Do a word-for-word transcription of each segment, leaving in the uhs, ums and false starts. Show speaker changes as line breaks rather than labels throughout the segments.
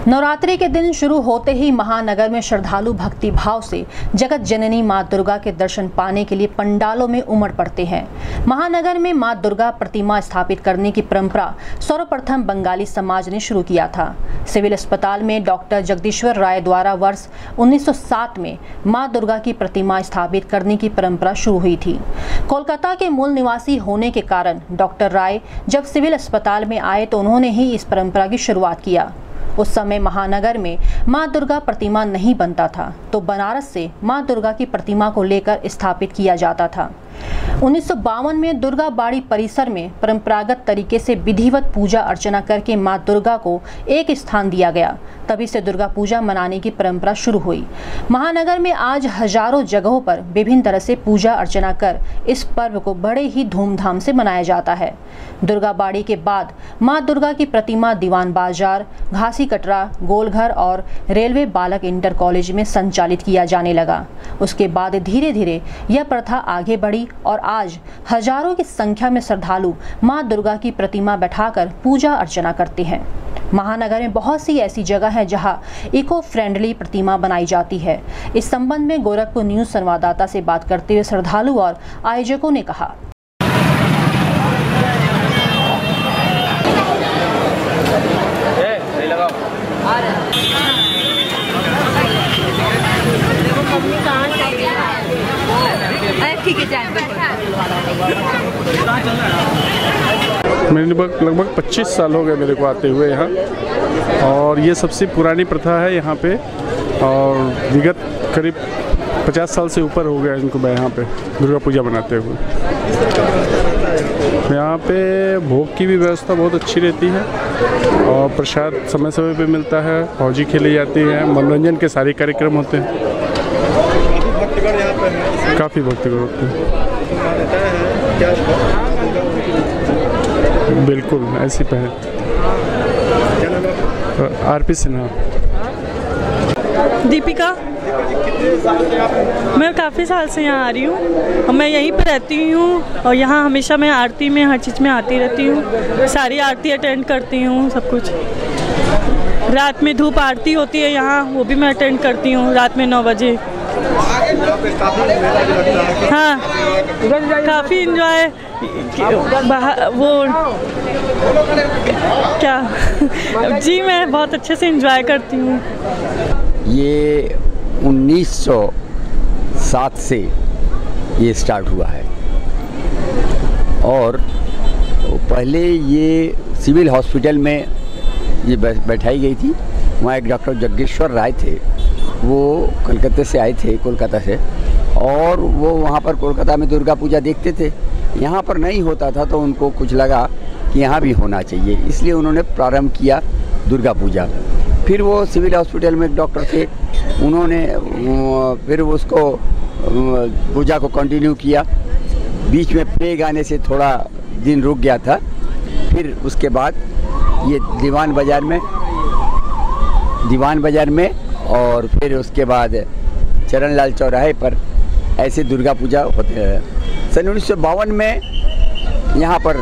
नवरात्रि के दिन शुरू होते ही महानगर में श्रद्धालु भक्ति भाव से जगत जननी मां दुर्गा के दर्शन पाने के लिए पंडालों में उमड़ पड़ते हैं। महानगर में मां दुर्गा प्रतिमा स्थापित करने की परंपरा सर्वप्रथम बंगाली समाज ने शुरू किया था। सिविल अस्पताल में डॉक्टर जगदीश्वर राय द्वारा वर्ष उन्नीस सौ सात में मां दुर्गा की प्रतिमा स्थापित करने की परंपरा शुरू हुई थी। कोलकाता के मूल निवासी होने के कारण डॉक्टर राय जब सिविल अस्पताल में आए तो उन्होंने ही इस परंपरा की शुरुआत किया। उस समय महानगर में मां दुर्गा प्रतिमा नहीं बनता था, तो बनारस से मां दुर्गा की प्रतिमा को लेकर स्थापित किया जाता था। उन्नीस सौ बावन में दुर्गा बाड़ी परिसर में परंपरागत तरीके से विधिवत पूजा अर्चना करके मां दुर्गा को एक स्थान दिया गया। तभी से दुर्गा पूजा मनाने की परंपरा शुरू हुई। महानगर में आज हजारों जगहों पर विभिन्न तरह से पूजा अर्चना कर इस पर्व को बड़े ही धूमधाम से मनाया जाता है। दुर्गा बाड़ी के बाद मां दुर्गा की प्रतिमा दीवान बाजार, घासी कटरा, गोलघर और रेलवे बालक इंटर कॉलेज में संचालित किया जाने लगा। उसके बाद धीरे धीरे यह प्रथा आगे बढ़ी और आज हजारों की संख्या में श्रद्धालु मां दुर्गा की प्रतिमा बैठाकर पूजा अर्चना करते हैं। महानगर में बहुत सी ऐसी जगह है जहां इको फ्रेंडली प्रतिमा बनाई जाती है। इस संबंध में गोरखपुर न्यूज संवाददाता से बात करते हुए श्रद्धालु और आयोजकों ने कहा,
ठीक है।
मेरे लगभग पच्चीस साल हो गए मेरे को आते हुए यहाँ, और ये सबसे पुरानी प्रथा है यहाँ पे। और विगत करीब पचास साल से ऊपर हो गया इनको मैं यहाँ पे दुर्गा पूजा मनाते हुए। यहाँ पे भोग की भी व्यवस्था बहुत अच्छी रहती है और प्रसाद समय समय पे मिलता है, फौजी खेली जाती है, मनोरंजन के सारे कार्यक्रम होते हैं। काफ़ी भक्तिगढ़ होते हैं। बिल्कुल ऐसी पहल। R P Sinha.
दीपिका। मैं काफ़ी साल से यहाँ आ रही हूँ। मैं यहीं पर रहती हूँ और यहाँ हमेशा मैं आरती में हर चीज़ में आती रहती हूँ। सारी आरती अटेंड करती हूँ, सब कुछ। रात में धूप आरती होती है यहाँ, वो भी मैं अटेंड करती हूँ रात में नौ बजे। हाँ, काफ़ी इंजॉय वो क्या जी मैं बहुत अच्छे से इंजॉय करती हूँ।
ये उन्नीस सौ सात से ये स्टार्ट हुआ है और पहले ये सिविल हॉस्पिटल में ये बैठाई गई थी। वहाँ एक डॉक्टर जगदीश्वर राय थे, वो कलकत्ते से आए थे, कोलकाता से, और वो वहाँ पर कोलकाता में दुर्गा पूजा देखते थे। यहाँ पर नहीं होता था तो उनको कुछ लगा कि यहाँ भी होना चाहिए, इसलिए उन्होंने प्रारंभ किया दुर्गा पूजा। फिर वो सिविल हॉस्पिटल में एक डॉक्टर थे, उन्होंने फिर उसको पूजा को कंटिन्यू किया। बीच में प्ले गाने से थोड़ा दिन रुक गया था। फिर उसके बाद ये दीवान बाज़ार में दीवान बाज़ार में और फिर उसके बाद चरणलाल चौराहे पर ऐसे दुर्गा पूजा होते हैं। सन उन्नीस सौ बावन में यहाँ पर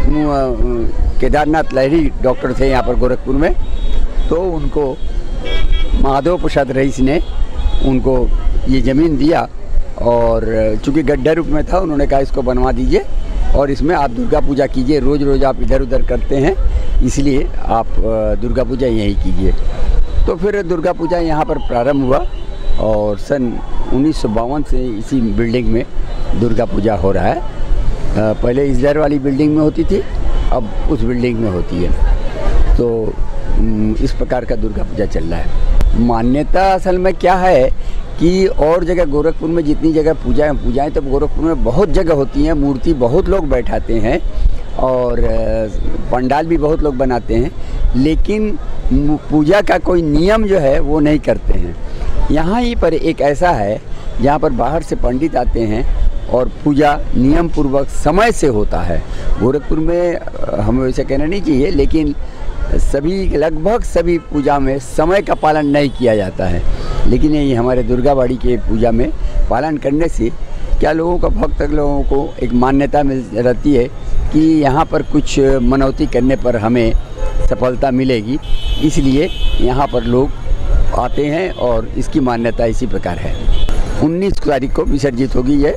केदारनाथ लहरी डॉक्टर थे यहाँ पर गोरखपुर में, तो उनको माधव प्रसाद रईस ने उनको ये ज़मीन दिया और चूँकि गड्ढा रूप में था, उन्होंने कहा इसको बनवा दीजिए और इसमें आप दुर्गा पूजा कीजिए। रोज़ रोज़ आप इधर उधर करते हैं, इसलिए आप दुर्गा पूजा यहीं कीजिए। तो फिर दुर्गा पूजा यहाँ पर प्रारंभ हुआ और सन उन्नीस सौ बावन से इसी बिल्डिंग में दुर्गा पूजा हो रहा है। पहले इधर वाली बिल्डिंग में होती थी, अब उस बिल्डिंग में होती है। तो इस प्रकार का दुर्गा पूजा चल रहा है। मान्यता असल में क्या है कि और जगह गोरखपुर में जितनी जगह पूजाएं पूजाएं तो गोरखपुर में बहुत जगह होती हैं, मूर्ति बहुत लोग बैठाते हैं और पंडाल भी बहुत लोग बनाते हैं, लेकिन पूजा का कोई नियम जो है वो नहीं करते हैं। यहाँ ही पर एक ऐसा है जहाँ पर बाहर से पंडित आते हैं और पूजा नियम पूर्वक समय से होता है। गोरखपुर में हमें वैसे कहना नहीं चाहिए, लेकिन सभी लगभग सभी पूजा में समय का पालन नहीं किया जाता है, लेकिन ये हमारे दुर्गा बाड़ी के पूजा में पालन करने से क्या लोगों का भक्त लोगों को एक मान्यता मिल रहती है कि यहाँ पर कुछ मनौती करने पर हमें सफलता मिलेगी, इसलिए यहाँ पर लोग आते हैं और इसकी मान्यता इसी प्रकार है। उन्नीस तारीख को विसर्जित होगी ये।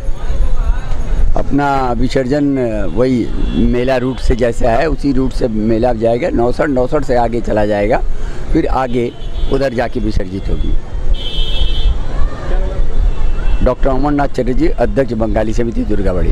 अपना विसर्जन वही मेला रूट से जैसा है उसी रूट से मेला जाएगा, नौसठ नौसठ से आगे चला जाएगा, फिर आगे उधर जाके विसर्जित होगी। डॉक्टर अमरनाथ चटर्जी, अध्यक्ष बंगाली समिति दुर्गाबाड़ी।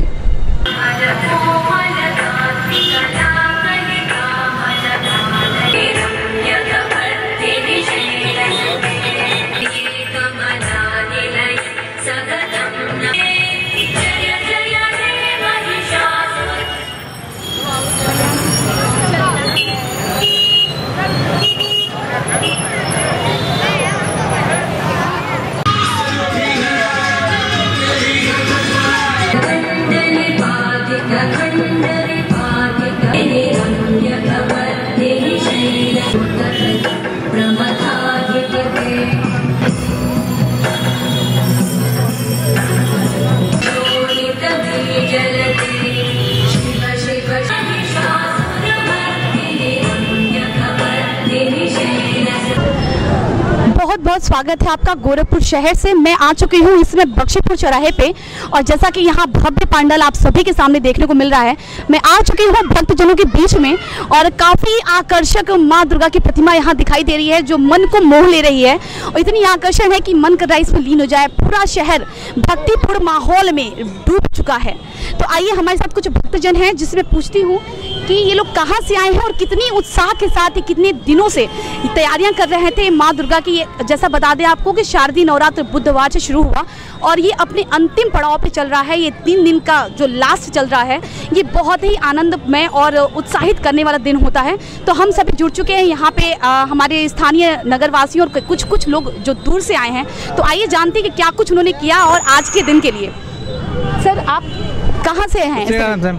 बहुत बहुत स्वागत है आपका गोरखपुर शहर से। मैं आ चुकी हूँ इसमें बख्शीपुर चौराहे पे, और जैसा कि यहाँ भव्य पंडाल आप सभी के सामने देखने को मिल रहा है, मैं आ चुकी हूँ भक्तजनों के बीच में, और काफ़ी आकर्षक माँ दुर्गा की प्रतिमा यहाँ दिखाई दे रही है जो मन को मोह ले रही है, और इतनी आकर्षण है कि मन कर रहा है इसमें लीन हो जाए। पूरा शहर भक्तिपूर्ण माहौल में डूब चुका है। तो आइए हमारे साथ कुछ भक्तजन हैं जिसमें पूछती हूँ कि ये लोग कहाँ से आए हैं और कितनी उत्साह के साथ कितने दिनों से तैयारियां कर रहे थे माँ दुर्गा की। जैसा बता दें आपको कि शारदीय नवरात्र बुधवार से शुरू हुआ और ये अपने अंतिम पड़ाव पे चल रहा है। ये तीन दिन का जो लास्ट चल रहा है ये बहुत ही आनंदमय और उत्साहित करने वाला दिन होता है। तो हम सभी जुड़ चुके हैं यहाँ पे, आ, हमारे स्थानीय नगरवासियों और कुछ कुछ लोग जो दूर से आए हैं। तो आइए जानते हैं कि क्या कुछ उन्होंने किया और आज के दिन के लिए। सर आप कहाँ से हैं?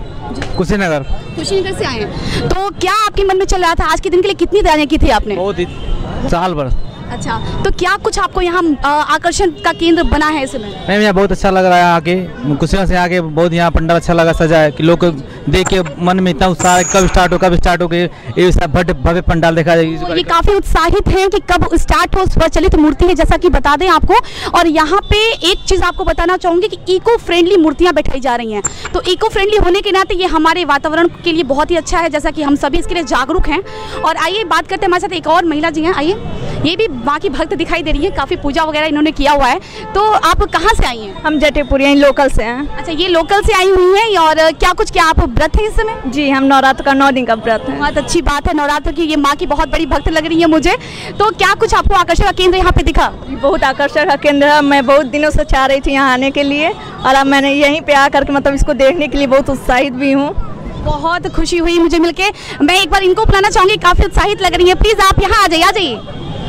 कुशीनगर।
कुशीनगर से आए हैं। तो क्या आपके मन में चल रहा था आज के दिन के लिए, कितनी तैयारियां की थी आपने?
बहुत ही साल भर।
अच्छा, तो क्या कुछ आपको यहाँ आकर्षण का केंद्र बना है इस समय?
मैम यहाँ बहुत अच्छा लग रहा है आके, कुशीनगर से आके बहुत यहाँ पंडाल अच्छा लगा, सजा है कि लोग देख के मन में इतना उत्साह है कब स्टार्ट हो कब स्टार्ट हो के ये भव्य भव्य पंडाल देखा जाएगी।
तो ये काफी उत्साहित हैं कि कब स्टार्ट हो। स्वचलित मूर्ति है जैसा कि बता दें आपको, और यहाँ पे एक चीज आपको बताना चाहूंगी कि इको फ्रेंडली मूर्तियाँ बैठाई जा रही हैं। तो इको फ्रेंडली होने के नाते ये हमारे वातावरण के लिए बहुत ही अच्छा है, जैसा कि हम सभी इसके लिए जागरूक हैं। और आइए बात करते हैं, हमारे साथ एक और महिला जी हैं। आइए, ये भी माँ की भक्त दिखाई दे रही है, काफी पूजा वगैरह इन्होंने किया हुआ है। तो आप कहाँ से आई हैं?
हम जटेपुर यहीं लोकल से हैं।
अच्छा, ये लोकल से आई हुई हैं। और क्या कुछ क्या आप व्रत है इस समय?
जी, हम नवरात्र का नौ दिन का व्रत है।
बहुत अच्छी बात है, नवरात्र की ये माँ की बहुत बड़ी भक्त लग रही है मुझे। तो क्या कुछ आपको आकर्षण का केंद्र यहाँ पे दिखा?
बहुत आकर्षण का केंद्र है। मैं बहुत दिनों से चाह रही थी यहाँ आने के लिए, और अब मैंने यहीं पे आकर के मतलब इसको देखने के लिए बहुत उत्साहित भी हूँ।
बहुत खुशी हुई मुझे मिलके। मैं एक बार इनको बुलाना चाहूँगी, काफ़ी उत्साहित लग रही है। प्लीज़ आप यहाँ आ जाइए, आ जाइए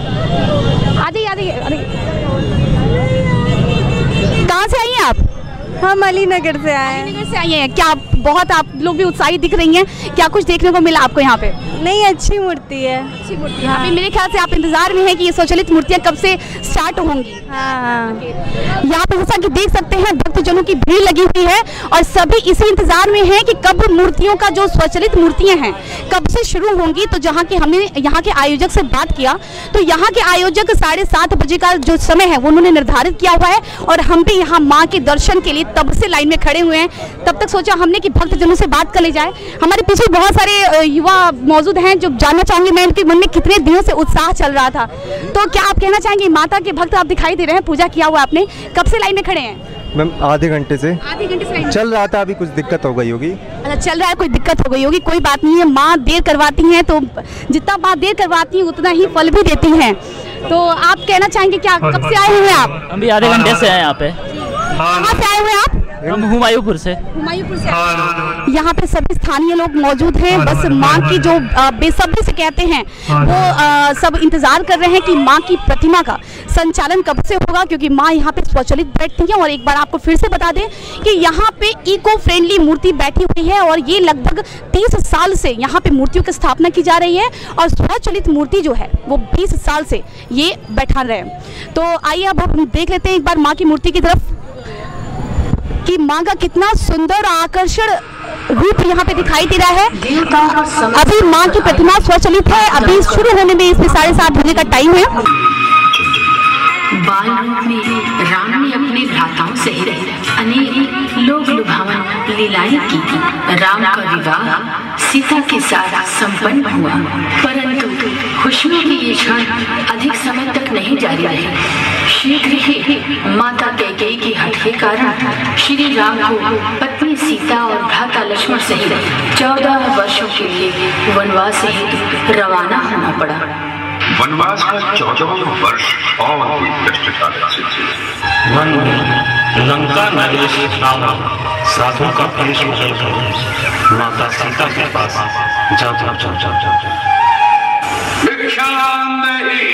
आ जाइए आ जाइए। कहाँ से आई हैं आप?
हम अलीनगर से आए हैं।
अलीनगर से आई हैं। क्या बहुत आप लोग भी उत्साहित दिख रही हैं, क्या कुछ देखने को मिला आपको यहाँ पे?
नहीं, अच्छी मूर्ति है।
अच्छी मूर्ति है। अभी मेरे ख्याल से आप इंतजार में हैं कि ये स्वचालित मूर्तियाँ कब से स्टार्ट होंगी।
हाँ हाँ।
यहाँ पे जैसा कि देख सकते हैं भक्तजनों की भीड़ लगी हुई है और सभी इसी इंतजार में हैं कि कब मूर्तियों का जो स्वचालित मूर्तियाँ हैं कब से शुरू होंगी। तो जहाँ के हमने यहाँ के आयोजक से बात किया तो यहाँ के आयोजक साढ़े सात बजे का जो समय है वो उन्होंने निर्धारित किया हुआ है, और हम भी यहाँ माँ के दर्शन के लिए तब से लाइन में खड़े हुए हैं। तब तक सोचा हमने कि भक्तजनों से बात कर ली जाए। हमारे पीछे बहुत सारे युवा मौजूद हैं जो जानना चाहूंगी मैं इनके मन में कितने दिनों से उत्साह चल रहा था। तो क्या आप कहना चाहेंगे, माता के भक्त आप दिखाई दे रहे हैं, पूजा किया हुआ आपने, कब से लाइन में खड़े हैं?
मैम आधे घंटे से
आधे घंटे से लाइन
चल रहा था, अभी कुछ दिक्कत हो गई होगी।
अच्छा, चल रहा है, कोई दिक्कत हो गई होगी, कोई बात नहीं है। माँ देर करवाती हैं तो जितना माँ देर करवाती है उतना ही फल भी देती हैं। तो आप कहना चाहेंगे क्या, कब से आए हुए हैं आप?
हम भी आधे घंटे से आए यहाँ पे।
कहाँ से आए हुए हैं आप?
हम हुमायूंपुर से।
हुमायूंपुर से। यहाँ पे सभी स्थानीय लोग मौजूद हैं, बस माँ की जो बेसब्री से कहते हैं वो आ, सब इंतजार कर रहे हैं कि माँ की प्रतिमा का संचालन कब से होगा, क्योंकि माँ यहाँ पे स्वचालित बैठती हैं। और एक बार आपको फिर से बता दें कि यहाँ पे इको फ्रेंडली मूर्ति बैठी हुई है, और ये लगभग तीस साल से यहाँ पे मूर्तियों की स्थापना की जा रही है, और स्वचालित मूर्ति जो है वो बीस साल से ये बैठा रहे। तो आइए अब हम देख लेते हैं एक बार माँ की मूर्ति की तरफ कि माँ का कितना सुंदर आकर्षण रूप यहाँ पे दिखाई दे रहा है। अभी माँ की प्रतिमा स्वचलित है, अभी शुरू होने में इसमें साढ़े सात बजे का टाइम है।
बाल रूप में राम ने अपने भ्राताओं से अनेक लोक लुभावन लीलाएं की। राम का विवाह सीता के साथ संपन्न हुआ, परंतु खुशियों की ये क्षण अधिक समय तक नहीं जारी रहे। शीघ्र ही माता कैकेयी के हठ के कारण श्री राम को पत्नी सीता और भ्राता लक्ष्मण सहित चौदह वर्षों के लिए वनवास सहित रवाना होना पड़ा।
वनवास का चौदहवां वर्ष और भी कष्टकारी थे।
वन में लंका नरेश रावण साधु का वेश बदल कर माता सीता के पास जा जा जा जा जा
भिक्षा नहीं,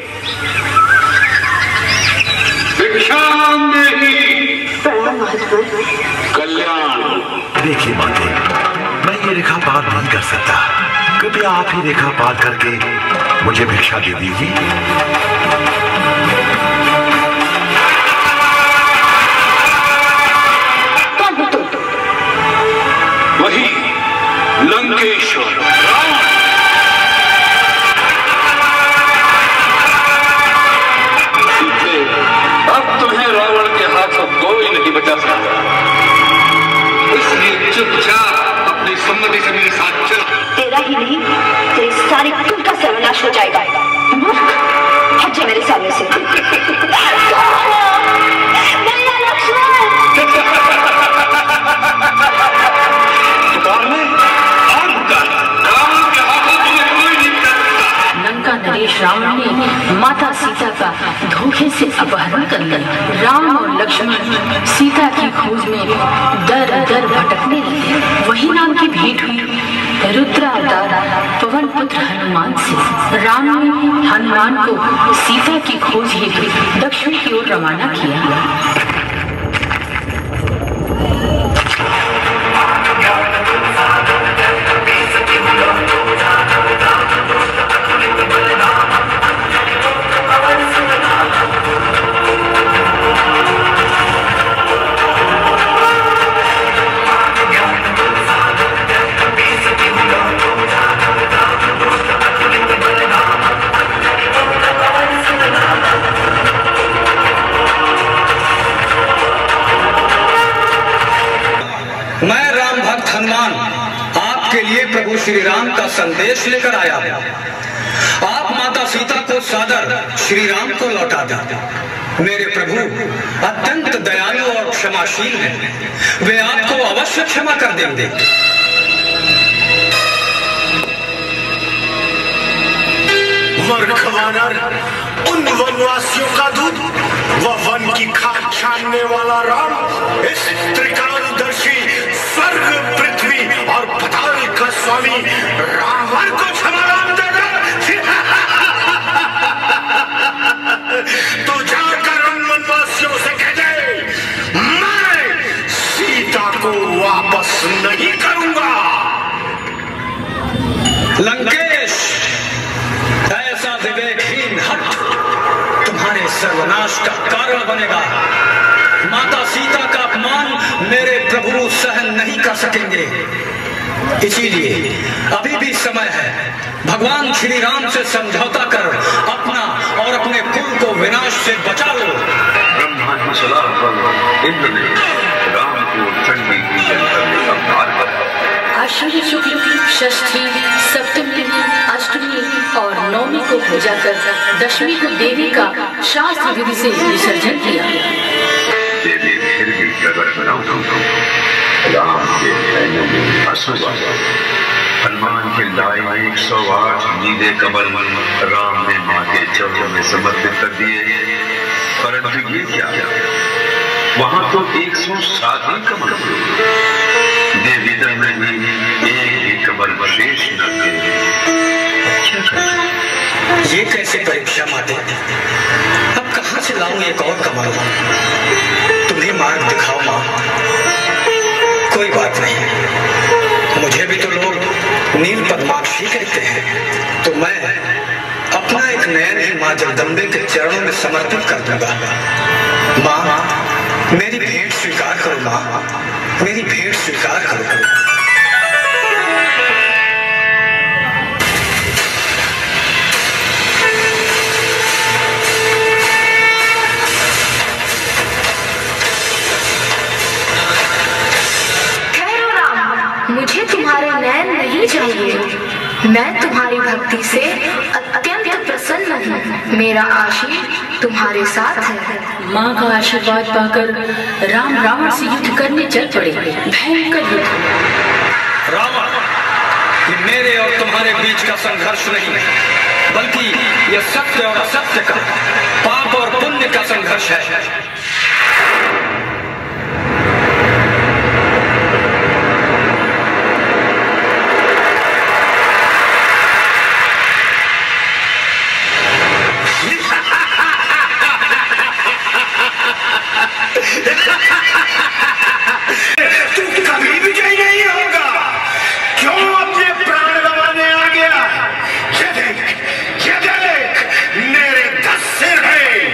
भिक्षा नहीं, कल्याण।
देखिए माते, मैं ये रेखा पार नहीं कर सकता, कृपया आप ही रेखा पार करके मुझे भिक्षा दे दीजिए।
वही लंकेश्वर अब तुम्हें रावण के हाथों कोई नहीं बचा सकता, इसलिए चुपचाप अपनी सम्मति से मेरे साथ चल।
तेरा ही नहीं, तेरी सारी कुल का सर्वनाश हो जाएगा। हट जा मेरे सामने से।
लंका नरेश रावण ने माता सीता का धोखे से अपहरण कर लिया। राम और लक्ष्मण सीता की खोज में दर दर भटकने लगे। वही नाम की भेंट हुई रुद्रावतार पवन पुत्र हनुमान से। राम ने हनुमान को सीता की खोज हेतु दक्षिण की ओर रवाना किया।
मैं राम भक्त हनुमान आपके लिए प्रभु श्री राम का संदेश लेकर आया हूँ। आप माता सीता को सादर श्री राम को लौटा दें। मेरे प्रभु अत्यंत दयालु और क्षमाशील हैं, वे आपको अवश्य क्षमा कर देंगे।
मूर्ख वानर, उन वनवासियों का दूत, वह वन की खाक छानने वाला राम, इस त्रिकालदर्शी स्वर्ग पृथ्वी और पाताल का स्वामी रावण को क्षमा राम दे दे। तो जाकर उन वनवासियों से कह दे, मैं सीता को वापस नहीं करूंगा।
लंकेश, ऐसा विवेकहीन हट तुम्हारे सर्वनाश का कारण बनेगा। माता सीता का अपमान मेरे प्रभु सहन नहीं कर सकेंगे, इसीलिए अभी भी समय है। भगवान श्री राम से समझौता कर अपना और अपने कुल को विनाश से बचा लो।
ब्रह्मा की सलाह पर इंद्र ने राम को चंडी पूजन करने का भार बताया।
आश्विन शुक्ल षष्ठी, सप्तमी, अष्टमी और नवमी को पूजा कर दशमी को देवी का शास्त्र विधि से विसर्जन किया।
देवी फिर भी प्रकट न हो, राम के नैनों में आंसू आए। हनुमान के लाए एक सौ आठ नीले कमल राम ने माँ के चरणों में समर्पित कर दिए, परंतु ये क्या, वहां तो एक सौ सात ही कमल थे। देवी दल में भी एक ही कमल शेष न थे।
ये कैसे परीक्षा माते, अब कहां से लाऊं एक और कमल? तुम्हें मार्ग दिखाओ माँ। कोई बात नहीं, मुझे भी तो लोग नील पद्माक्षी कहते हैं, तो मैं अपना एक नयन ही माँ जगदम्बे के चरणों में समर्पित कर दूंगा। माँ, मेरी भेंट स्वीकार करो माँ, मेरी भेंट स्वीकार करो।
मैं तुम्हारी भक्ति से अत्यंत प्रसन्न हूँ। मेरा आशीर्वाद तुम्हारे साथ है।
माँ का आशीर्वाद पाकर राम रावण से युद्ध करने चल पड़े। भयंकर युद्ध।
रावण, ये मेरे और तुम्हारे बीच का संघर्ष नहीं बल्कि यह सत्य और असत्य का, पाप और पुण्य का संघर्ष है।
तू कभी विजयी नहीं होगा। क्यों अपने प्राण गंवाने आ गया? ये देख, ये देख, मेरे दस सिर हैं।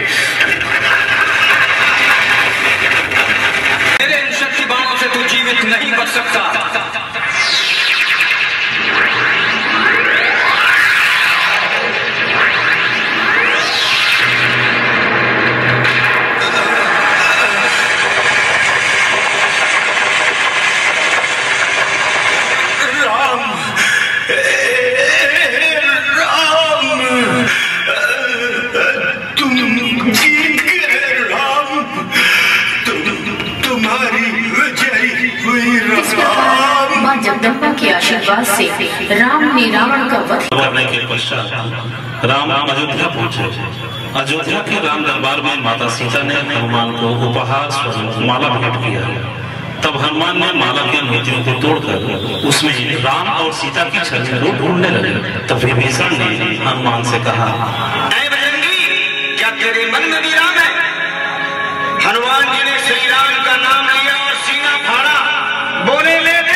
मेरे इन शक्ति बाणों से तू जीवित नहीं बच सकता।
माँ जगदम्बा के आशीर्वाद से राम ने रावण का वध
करने के पश्चात राम अयोध्या पहुंचे। अयोध्या के राम दरबार में माता सीता ने हनुमान को उपहार स्वरूप माला भेंट किया। तब हनुमान ने माला के मोतियों को तोड़कर उसमें राम और सीता की छवि को ढूंढने लगे। तब विभीषण ने हनुमान से कहा,
ऐ बजरंगी, क्या तेरे मन में भी राम है? हनुमान जी ने श्री राम का नाम लिया और सीना फाड़ा। बोले ले